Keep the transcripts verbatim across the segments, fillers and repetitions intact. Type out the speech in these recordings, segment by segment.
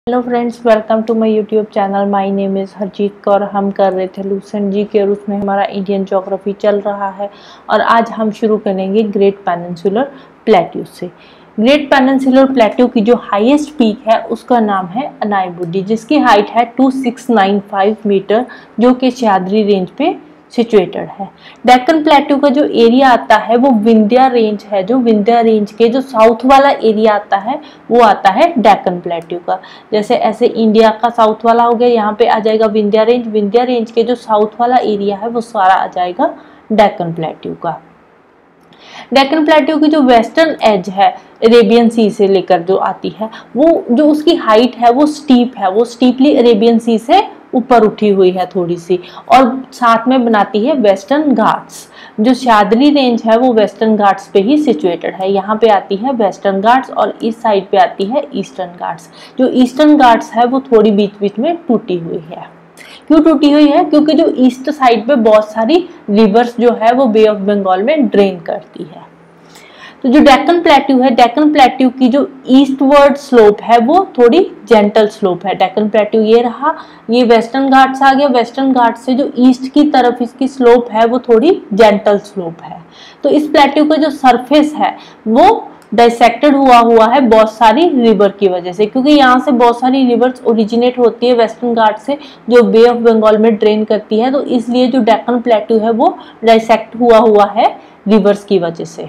Hello friends, welcome to my YouTube channel. My name is Harjeet Kaur. हम कर रहे थे लूसेंट जी के और उसमें हमारा इंडियन ज्योग्राफी चल रहा है और आज हम शुरू करेंगे ग्रेट पेनिनसुलर प्लेट्यू से। ग्रेट पेनिनसुलर प्लेट्यू की जो हाईएस्ट पीक है उसका नाम है अनायमुडी, जिसकी हाइट है two six nine five metre, जो कि सह्याद्री रेंज पे सिचुएटेड है। डेक्कन प्लेट्यू का जो एरिया आता है वो विंध्या रेंज है। जो विंध्या रेंज के जो साउथ वाला एरिया आता है वो आता है डेक्कन प्लेट्यू का। जैसे ऐसे इंडिया का साउथ वाला हो गया, यहाँ पे आ जाएगा विंध्या रेंज। विंध्या रेंज के जो साउथ वाला एरिया है वो सारा आ जाएगा डेक्कन प्लेट्यू का। डेक्कन प्लेट्यू की जो वेस्टर्न एज है अरेबियन सी से लेकर जो आती है, वो जो उसकी हाइट है वो स्टीप है, वो स्टीपली अरेबियन सी से ऊपर उठी हुई है थोड़ी सी, और साथ में बनाती है वेस्टर्न घाट्स। जो सह्याद्री रेंज है वो वेस्टर्न घाट्स पे ही सिचुएटेड है। यहाँ पे आती है वेस्टर्न घाट्स और इस साइड पे आती है ईस्टर्न घाट्स। जो ईस्टर्न घाट्स है वो थोड़ी बीच बीच में टूटी हुई है। क्यों टूटी हुई है? क्योंकि जो ईस्ट साइड पे बहुत सारी रिवर्स जो है वो बे ऑफ बंगाल में ड्रेन करती है। तो जो डेक्कन प्लेट्यू है, डेक्कन प्लेट्यू की जो ईस्टवर्ड स्लोप है वो थोड़ी जेंटल स्लोप है। डेक्कन प्लेट्यू ये रहा, ये वेस्टर्न घाट्स आ गया। वेस्टर्न घाट से जो ईस्ट की तरफ इसकी स्लोप है वो थोड़ी जेंटल स्लोप है। तो इस प्लेट्यू का जो सरफेस है वो डाइसेक्टेड हुआ हुआ है बहुत सारी रिवर की वजह से, क्योंकि यहाँ से बहुत सारी रिवर्स ओरिजिनेट होती है वेस्टर्न घाट से जो बे ऑफ बंगाल में ड्रेन करती है। तो इसलिए जो डेक्कन प्लेट्यू है वो डाइसेक्ट हुआ हुआ है रिवर्स की वजह से।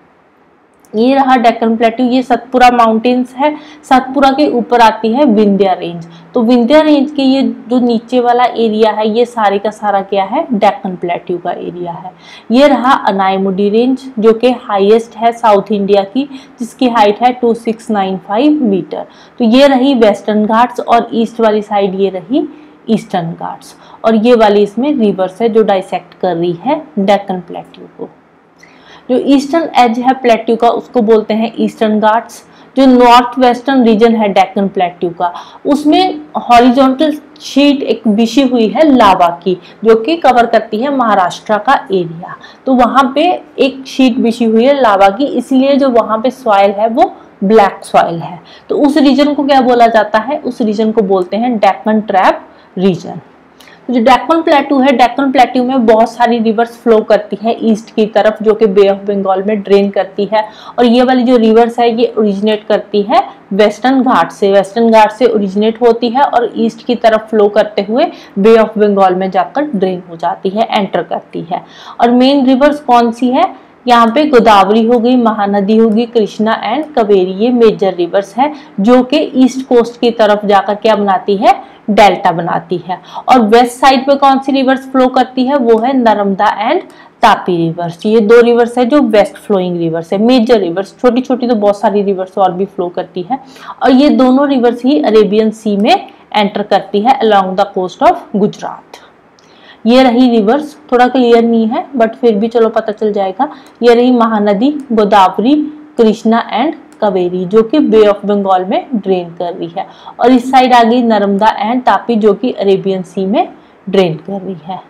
ये रहा डेक्कन प्लेट्यू। ये सतपुरा माउंटेन्स है। सतपुरा के ऊपर आती है विंध्या रेंज। तो विंध्या रेंज के ये जो नीचे वाला एरिया है ये सारे का सारा क्या है? डेक्कन प्लेट्यू का एरिया है। ये रहा अनायमुडी रेंज जो कि हाईएस्ट है साउथ इंडिया की, जिसकी हाइट है two six nine five metre. तो ये रही वेस्टर्न घाट्स और ईस्ट वाली साइड ये रही ईस्टर्न घाट्स, और ये वाली इसमें रिवर्स है जो डाइसेक्ट कर रही है डेक्कन प्लेट्यू को। जो ईस्टर्न एज है प्लेट्यू का उसको बोलते हैं ईस्टर्न घाट्स। जो नॉर्थ वेस्टर्न रीजन है डेक्कन प्लेट्यू का, उसमें हॉरिजॉन्टल शीट एक बिछी हुई है लावा की, जो कि कवर करती है महाराष्ट्र का एरिया। तो वहां पे एक शीट बिछी हुई है लावा की, इसलिए जो वहां पे सॉइल है वो ब्लैक सॉइल है। तो उस रीजन को क्या बोला जाता है? उस रीजन को बोलते हैं डेक्कन ट्रैप रीजन। जो डेक्कन प्लेट्यू है, डेक्कन प्लेट्यू में बहुत सारी रिवर्स फ्लो करती है ईस्ट की तरफ, जो कि बे ऑफ बंगाल में ड्रेन करती है। और ये वाली जो रिवर्स है ये ओरिजिनेट करती है वेस्टर्न घाट से। वेस्टर्न घाट से ओरिजिनेट होती है और ईस्ट की तरफ फ्लो करते हुए बे ऑफ बंगाल में जाकर ड्रेन हो जाती है, एंटर करती है। और मेन रिवर्स कौन सी है? यहाँ पे गोदावरी हो गई, महानदी होगी, कृष्णा एंड कावेरी, ये मेजर रिवर्स है जो कि ईस्ट कोस्ट की तरफ जाकर क्या बनाती है? डेल्टा बनाती है। और वेस्ट साइड पे कौन सी रिवर्स फ्लो करती है? वो है नर्मदा एंड तापी रिवर्स। ये दो रिवर्स है जो वेस्ट फ्लोइंग रिवर्स है, मेजर रिवर्स। छोटी छोटी तो बहुत सारी रिवर्स और भी फ्लो करती है, और ये दोनों रिवर्स ही अरेबियन सी में एंटर करती है along the coast of Gujarat. ये रही रिवर्स, थोड़ा क्लियर नहीं है बट फिर भी चलो पता चल जाएगा। ये रही महानदी, गोदावरी, कृष्णा एंड कावेरी, जो कि बे ऑफ बंगाल में ड्रेन कर रही है। और इस साइड आ गई नर्मदा एंड तापी, जो कि अरेबियन सी में ड्रेन कर रही है।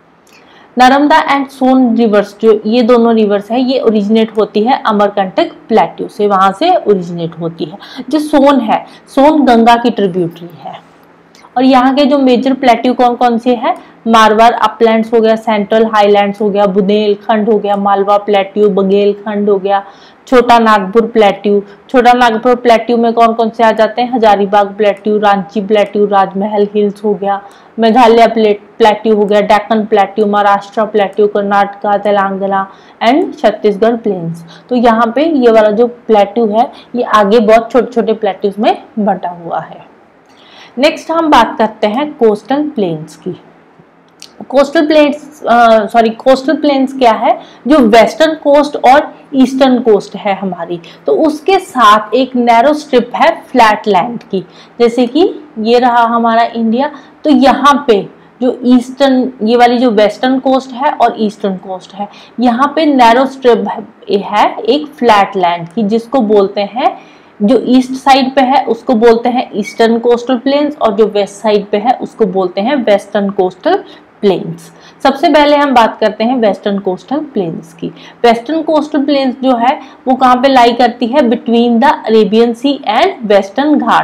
नर्मदा एंड सोन रिवर्स, जो ये दोनों रिवर्स है, ये ओरिजिनेट होती है अमरकंटक प्लेट्यू से, वहां से ओरिजिनेट होती है। जो सोन है, सोन गंगा की ट्रिब्यूटरी है। और यहाँ के जो मेजर प्लेट्यू कौन कौन से है? मारवाड़ अपलैंड्स हो गया, सेंट्रल हाईलैंड्स हो गया, बुंदेलखंड हो गया, मालवा प्लेट्यू, बघेलखंड हो गया, छोटा नागपुर प्लेट्यू। छोटा नागपुर प्लेट्यू में कौन कौन से आ जाते हैं? Hazaribagh plateau, Ranchi plateau, Rajmahal hills हो गया, मेघालय प्लेट्यू हो गया, Deccan plateau, Maharashtra plateau, Karnataka, Telangana and Chhattisgarh plains. तो यहाँ पे ये वाला जो प्लेट्यू है ये आगे बहुत छोटे छोटे प्लेट्यूज में बंटा हुआ है। नेक्स्ट हम बात करते हैं कोस्टल प्लेन्स की। Coastal plains sorry coastal plains क्या है? जो वेस्टर्न कोस्ट और ईस्टर्न कोस्ट है हमारी, तो उसके साथ एक नैरो स्ट्रिप है फ्लैट लैंड की। जैसे कि ये रहा हमारा इंडिया, तो यहाँ पे जो ईस्टर्न, ये वाली जो वेस्टर्न कोस्ट है और ईस्टर्न कोस्ट है, यहाँ पे नैरो स्ट्रिप है एक फ्लैट लैंड की, जिसको बोलते हैं, जो ईस्ट साइड पे है उसको बोलते हैं ईस्टर्न कोस्टल प्लेन्स, और जो वेस्ट साइड पे है उसको बोलते हैं वेस्टर्न कोस्टल प्लेन्स। सबसे पहले हम बात करते हैं वेस्टर्न कोस्टल प्लेन्स की। वेस्टर्न कोस्टल प्लेन्स जो है वो कहाँ पे लाई करती है? Between the Arabian Sea and western Ghats.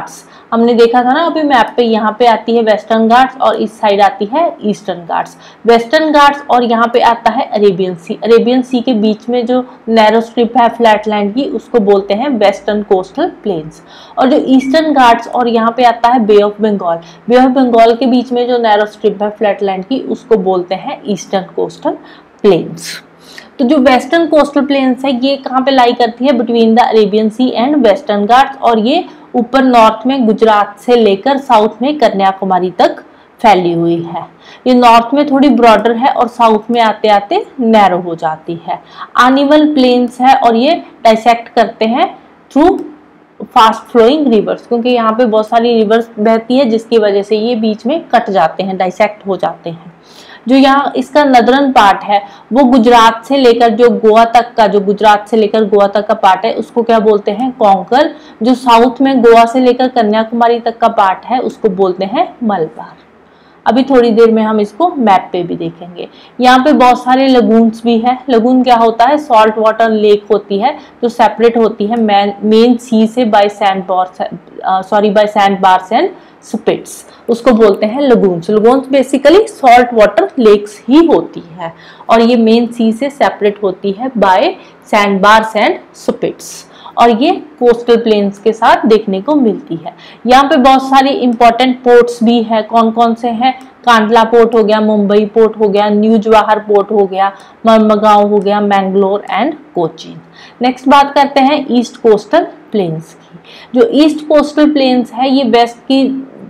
हमने देखा था ना अभी मैप पे, यहाँ पे आती है वेस्टर्न घाट्स और इस साइड आती है ईस्टर्न घाट्स। वेस्टर्न घाट्स और यहाँ पे आता है अरेबियन सी। अरेबियन सी के बीच में जो नैरो स्ट्रिप है फ्लैटलैंड की, उसको बोलते हैं वेस्टर्न कोस्टल प्लेन्स। और जो ईस्टर्न घाट्स और यहाँ पे आता है बे of Bengal, Bay of Bengal के बीच में जो नैरो स्ट्रिप है फ्लैटलैंड की, उसको बोलते हैं ईस्टर्न कोस्टल प्लेन्स। तो जो वेस्टर्न कोस्टल प्लेन्स है ये कहाँ पे लाई करती है, between the Arabian Sea and western Ghats, और ये ऊपर नॉर्थ में गुजरात से लेकर साउथ में कन्याकुमारी तक फैली हुई है। ये नॉर्थ में थोड़ी ब्रॉडर है और साउथ में आते आते नैरो हो जाती है। अनइवन प्लेन्स है और ये डाइसेक्ट करते हैं थ्रू फास्ट फ्लोइंग रिवर्स, क्योंकि यहाँ पे बहुत सारी रिवर्स बहती है जिसकी वजह से ये बीच में कट जाते हैं, डाइसेक्ट हो जाते हैं। जो यहाँ इसका नदरन पार्ट है वो गुजरात से लेकर जो गोवा तक का, जो गुजरात से लेकर गोवा तक का पार्ट है उसको क्या बोलते हैं, कोंकण। जो साउथ में गोवा से लेकर कन्याकुमारी तक का पार्ट है उसको बोलते हैं मलबार। अभी थोड़ी देर में हम इसको मैप पे भी देखेंगे। यहाँ पे बहुत सारे लगून्स भी है। लगून क्या होता है, सॉल्ट वाटर लेक होती है जो सेपरेट होती है मेन सी से by sand bars, sorry by sand bars and spits, उसको बोलते हैं lagoons. Lagoons basically salt water lakes ही होती है और ये मेन सी से सेपरेट होती है by sand bars and spits, और ये कोस्टल प्लेन्स के साथ देखने को मिलती है। यहाँ पे बहुत सारे इंपॉर्टेंट पोर्ट्स भी है। कौन कौन से हैं, कांडला पोर्ट हो गया, मुंबई पोर्ट हो गया, न्यू जवाहर पोर्ट हो गया, मरमगांव हो गया, मैंगलोर एंड कोचीन। नेक्स्ट बात करते हैं ईस्ट कोस्टल प्लेन्स की। जो ईस्ट कोस्टल प्लेन्स है ये वेस्ट की,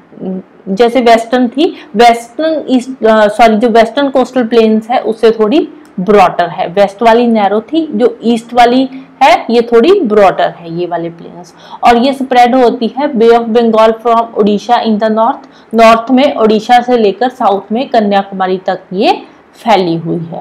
जैसे वेस्टर्न थी, वेस्टर्न ईस्ट सॉरी जो वेस्टर्न कोस्टल प्लेन्स है उससे थोड़ी ब्रॉडर है। वेस्ट वाली नैरो थी, जो ईस्ट वाली है ये थोड़ी ब्रॉडर है, ये वाले प्लेन्स। और ये स्प्रेड होती है बे of Bengal from Odisha in the north, north में ओडिशा से लेकर साउथ में कन्याकुमारी तक ये फैली हुई है।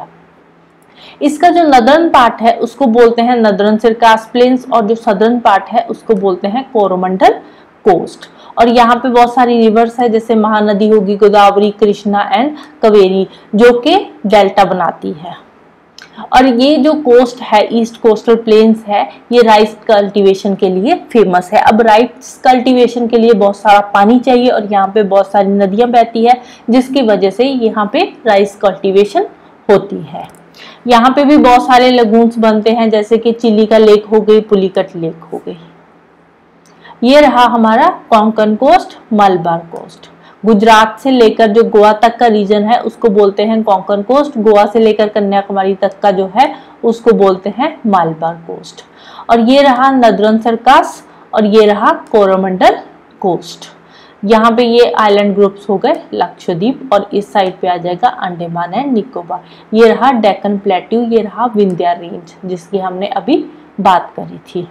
इसका जो नदर्न पार्ट है उसको बोलते हैं नदर्न सिरकास प्लेन्स, और जो सदर्न पार्ट है उसको बोलते हैं कोरोमंडल कोस्ट। और यहाँ पे बहुत सारी रिवर्स है, जैसे महानदी होगी, गोदावरी, कृष्णा एंड कावेरी, जो कि डेल्टा बनाती है। और ये जो कोस्ट है, ईस्ट कोस्टल प्लेन्स है, ये राइस कल्टीवेशन के लिए फेमस है। अब राइस कल्टीवेशन के लिए बहुत सारा पानी चाहिए और यहाँ पे बहुत सारी नदियां बहती है, जिसकी वजह से यहाँ पे राइस कल्टीवेशन होती है। यहाँ पे भी बहुत सारे लगून्स बनते हैं, जैसे कि चिलिका लेक हो गई, पुलिकट लेक हो गई। ये रहा हमारा कोंकण कोस्ट, मलबार कोस्ट। गुजरात से लेकर जो गोवा तक का रीजन है उसको बोलते हैं कोंकण कोस्ट। गोवा से लेकर कन्याकुमारी तक का जो है उसको बोलते हैं मलबार कोस्ट। और ये रहा नदर्न सरकास और ये रहा कोरोमंडल कोस्ट। यहाँ पे ये आइलैंड ग्रुप्स हो गए लक्षद्वीप, और इस साइड पे आ जाएगा अंडमान एंड निकोबार। ये रहा डेक्कन प्लेट्यू, ये रहा विंध्या रेंज जिसकी हमने अभी बात करी थी।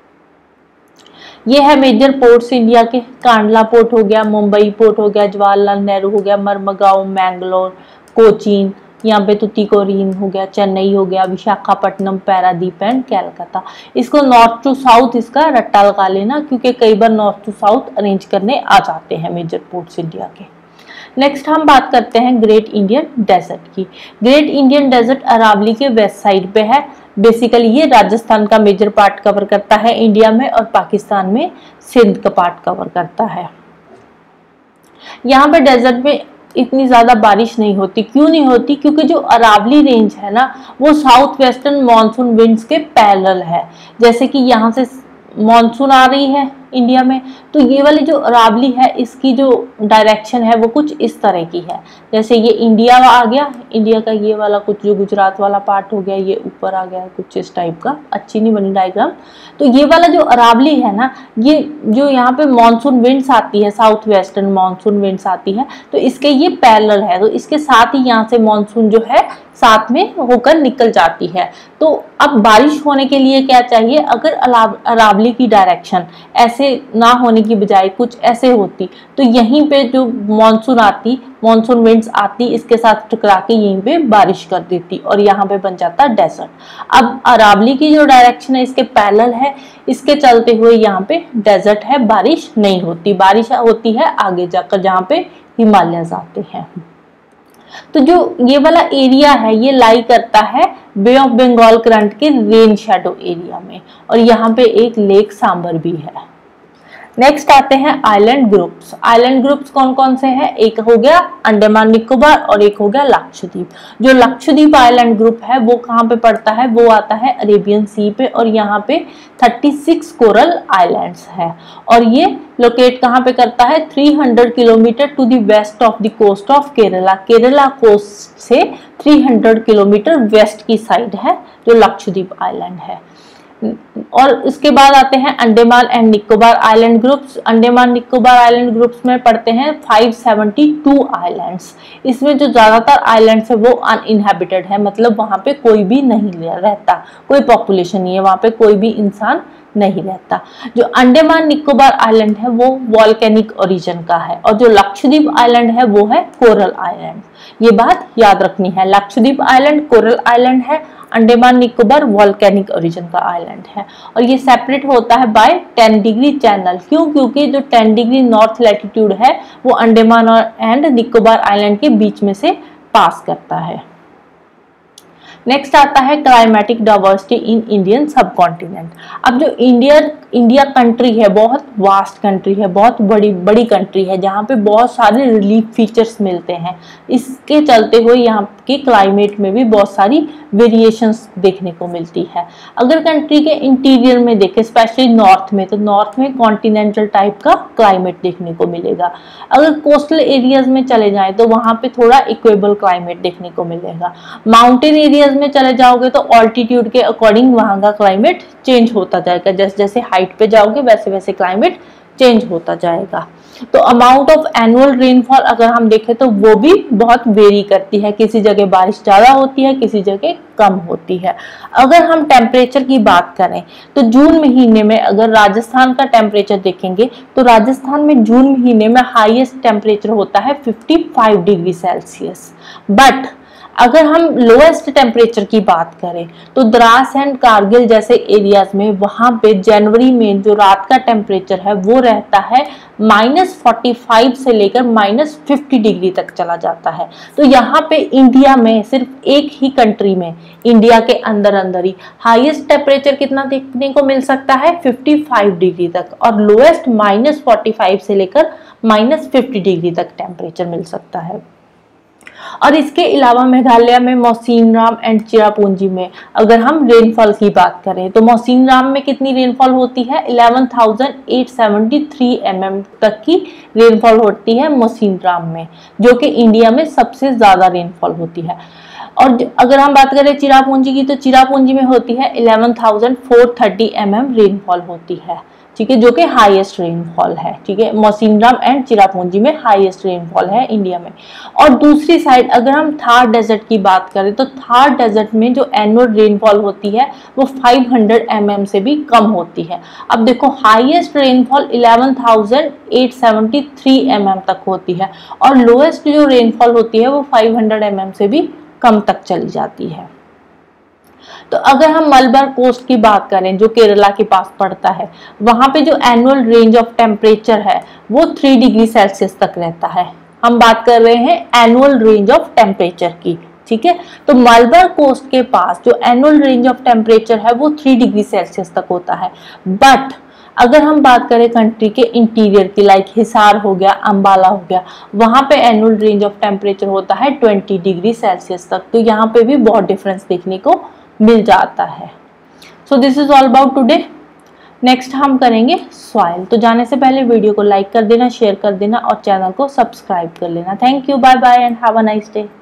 ये है मेजर पोर्ट्स इंडिया के। कांडला पोर्ट हो गया, मुंबई पोर्ट हो गया, जवाहरलाल नेहरू हो गया, मरमगांव, मैंगलोर, कोचीन, यहाँ पे तुतीकोरिन हो गया, चेन्नई हो गया, विशाखापट्टनम, पैरादीप एंड कैलकाता। इसको नॉर्थ टू साउथ इसका रट्टा लगा लेना, क्योंकि कई बार नॉर्थ टू साउथ अरेंज करने आ जाते हैं मेजर पोर्ट्स इंडिया के। नेक्स्ट हम बात करते हैं ग्रेट इंडियन डेजर्ट की। ग्रेट इंडियन डेजर्ट अरावली के वेस्ट साइड पे है। बेसिकली ये राजस्थान का मेजर पार्ट कवर करता है इंडिया में, और पाकिस्तान में सिंध का पार्ट कवर करता है। यहाँ पे डेजर्ट में इतनी ज्यादा बारिश नहीं होती। क्यों नहीं होती? क्योंकि जो अरावली रेंज है ना वो साउथ वेस्टर्न मानसून विंड्स के पैरेलल है। जैसे कि यहाँ से मानसून आ रही है इंडिया में, तो ये वाली जो अरावली है इसकी जो डायरेक्शन है वो कुछ इस तरह की है। जैसे ये इंडिया आ गया, इंडिया का ये वाला कुछ जो गुजरात वाला पार्ट हो गया, ये ऊपर आ गया कुछ इस टाइप का। अच्छी नहीं बनी डायग्राम। तो ये वाला जो अरावली है ना, ये जो यहाँ पे मानसून विंड्स आती है, साउथ वेस्टर्न मानसून विंड्स आती है, तो इसके ये पैरेलल है। तो इसके साथ ही यहाँ से मानसून जो है साथ में होकर निकल जाती है। तो अब बारिश होने के लिए क्या चाहिए? अगर अरावली की डायरेक्शन ऐसे ना होने की बजाय कुछ ऐसे होती, तो यहीं पे जो मॉनसून आती, मॉनसून विंड्स आती, इसके साथ टकरा के यहीं पे बारिश कर देती और यहाँ पे बन जाता डेजर्ट। अब अरावली की जो डायरेक्शन है इसके पैरेलल है, इसके चलते हुए यहाँ पे डेजर्ट है, बारिश नहीं होती। बारिश होती है आगे जाकर जहाँ पे हिमालयस आते हैं। तो जो ये वाला एरिया है ये लाई करता है बे ऑफ बंगाल करंट के रेन शैडो एरिया में, और यहाँ पे एक लेक सांबर भी है। नेक्स्ट आते हैं आइलैंड ग्रुप्स। आइलैंड ग्रुप्स कौन कौन से हैं? एक हो गया अंडमान निकोबार और एक हो गया लक्षद्वीप। जो लक्षद्वीप आइलैंड ग्रुप है वो कहाँ पे पड़ता है? वो आता है अरेबियन सी पे और यहाँ पे छत्तीस कोरल आइलैंड्स है और ये लोकेट कहाँ पे करता है? तीन सौ kilometre to the west of the coast of Kerala. Kerala coast से तीन सौ किलोमीटर वेस्ट की साइड है जो लक्षद्वीप आइलैंड है। और इसके बाद आते हैं Andaman and Nicobar island groups. Andaman Nicobar island groups में पड़ते हैं पाँच सौ बहत्तर आइलैंड्स। इसमें जो ज्यादातर आइलैंड्स है वो अनइनहैबिटेड है, मतलब वहां पे कोई भी नहीं रहता, कोई पॉपुलेशन नहीं है, वहां पे कोई भी इंसान नहीं रहता। जो अंडमान निकोबार आइलैंड है वो वॉल्केनिक ओरिजिन का है और जो लक्षद्वीप आइलैंड है वो है कोरल आइलैंड। ये बात याद रखनी है, लक्षद्वीप आइलैंड कोरल आइलैंड है, अंडमान निकोबार वॉल्केनिक ओरिजिन का आइलैंड है और ये सेपरेट होता है बाय टेन डिग्री चैनल। क्यों? क्योंकि जो टेन डिग्री नॉर्थ लैटिट्यूड है वो अंडमान एंड निकोबार आइलैंड के बीच में से पास करता है। नेक्स्ट आता है climatic diversity in Indian subcontinent. अब जो इंडिया इंडिया कंट्री है बहुत वास्ट कंट्री है, बहुत बड़ी बड़ी कंट्री है जहाँ पे बहुत सारे रिलीफ फीचर्स मिलते हैं। इसके चलते हुए यहाँ के क्लाइमेट में भी बहुत सारी वेरिएशंस देखने को मिलती है। अगर कंट्री के इंटीरियर में देखें, स्पेशली नॉर्थ में, तो नॉर्थ में कॉन्टिनेंटल टाइप का क्लाइमेट देखने को मिलेगा। अगर कोस्टल एरियाज में चले जाएं तो वहाँ पे थोड़ा इक्वेबल क्लाइमेट देखने को मिलेगा। माउंटेन एरियाज में चले जाओगे तो ऑल्टीट्यूड के अकॉर्डिंग वहाँ का क्लाइमेट चेंज होता जाएगा, जैसे जैसे हाइट पे जाओगे वैसे वैसे क्लाइमेट चेंज होता जाएगा। तो अमाउंट ऑफ एनुअल रेनफॉल अगर हम देखें तो वो भी बहुत वेरी करती है, किसी जगह बारिश ज्यादा होती है, किसी जगह कम होती है। अगर हम टेम्परेचर की बात करें तो जून महीने में अगर राजस्थान का टेम्परेचर देखेंगे तो राजस्थान में जून महीने में हाईएस्ट टेम्परेचर होता है पचपन डिग्री सेल्सियस। बट अगर हम लोएस्ट टेम्परेचर की बात करें तो द्रास एंड कारगिल जैसे एरियाज में वहां पे जनवरी में जो रात का टेम्परेचर है वो रहता है माइनस फोर्टी फाइव से लेकर माइनस फिफ्टी डिग्री तक चला जाता है। तो यहाँ पे इंडिया में सिर्फ एक ही कंट्री में, इंडिया के अंदर अंदर ही हाईएस्ट टेम्परेचर कितना देखने को मिल सकता है? पचपन डिग्री तक, और लोएस्ट माइनस फोर्टी फाइव से लेकर माइनस फिफ्टी डिग्री तक टेम्परेचर मिल सकता है। और इसके अलावा मेघालय में मौसिनराम एंड चिरापुंजी में अगर हम रेनफॉल की बात करें तो मौसिनराम में कितनी रेनफॉल होती है? ग्यारह हज़ार आठ सौ तिहत्तर एम एम तक की रेनफॉल होती है मौसिनराम में, जो कि इंडिया में सबसे ज्यादा रेनफॉल होती है। और अगर हम बात करें चिरापुंजी की तो चिरापुंजी में होती है ग्यारह हज़ार चार सौ तीस एम एम रेनफॉल होती है, ठीक है, जो कि हाईएस्ट रेनफॉल है। ठीक है, मौसिनराम एंड चिरापुंजी में हाईएस्ट रेनफॉल है इंडिया में। और दूसरी साइड अगर हम थार डेजर्ट की बात करें तो थार डेजर्ट में जो एनुअल रेनफॉल होती है वो पाँच सौ एम एम से भी कम होती है। अब देखो हाईएस्ट रेनफॉल ग्यारह हज़ार आठ सौ तिहत्तर एम एम तक होती है और लोएस्ट जो रेनफॉल होती है वो पाँच सौ एम एम से भी कम तक चली जाती है। तो अगर हम मलबार कोस्ट की बात करें जो केरला के पास पड़ता है, वहां पे जो एनुअल रेंज ऑफ टेम्परेचर है वो थ्री डिग्री सेल्सियस तक रहता है। हम बात कर रहे हैं एनुअल रेंज ऑफ टेम्परेचर की, ठीक है। तो मलबार कोस्ट के पास जो एनुअल रेंज ऑफ टेम्परेचर है वो थ्री डिग्री सेल्सियस तक होता है। बट अगर हम बात करें कंट्री के इंटीरियर की, लाइक हिसार हो गया, अंबाला हो गया, वहां पे एनुअल रेंज ऑफ टेम्परेचर होता है ट्वेंटी डिग्री सेल्सियस तक। तो यहाँ पे भी बहुत डिफरेंस देखने को मिल जाता है। So this is all about today. Next हम करेंगे सॉइल। तो जाने से पहले वीडियो को लाइक कर देना, शेयर कर देना और चैनल को सब्सक्राइब कर लेना। Thank you, bye bye and have a nice day.